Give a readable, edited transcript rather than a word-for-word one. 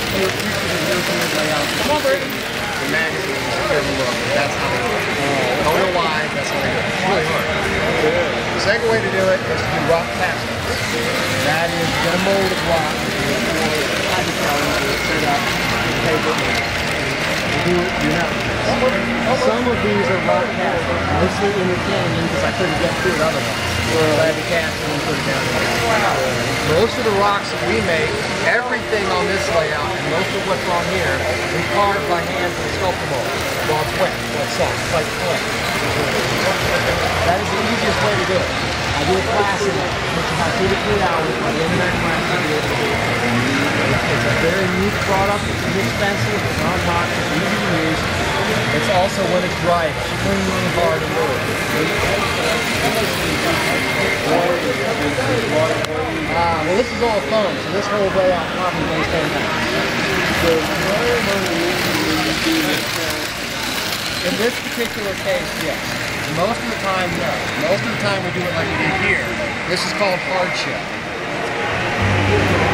European layout. Come on, Brady. The magazines, if you look, that's how they do it. I don't know why, that's how they do it. It's really hard. The second way to do it is to do rock castings. That is, get a mold of rock, set up, paper, some of these are rock castings, mostly in the canyon because I couldn't get through it otherwise. So I had to cast them and put it down here. Most of the rocks that we make, everything on this layout, and most of what's on here, we carve by hand and sculpt them all while it's wet, while it's soft, like clay. That is the easiest way to do it. I do a class in it, which is about 2 to 3 hours. By the end of that class, I'll be able to do it. It's a very neat product, it's inexpensive, it's non-toxic, it's easy to use. It's also, when it's dry, it's extremely hard to move. Well, this is all foam, so this whole layout probably weighs 10 pounds. In this particular case, yes. Most of the time, no. Most of the time we do it like we did here. This is called hard shell.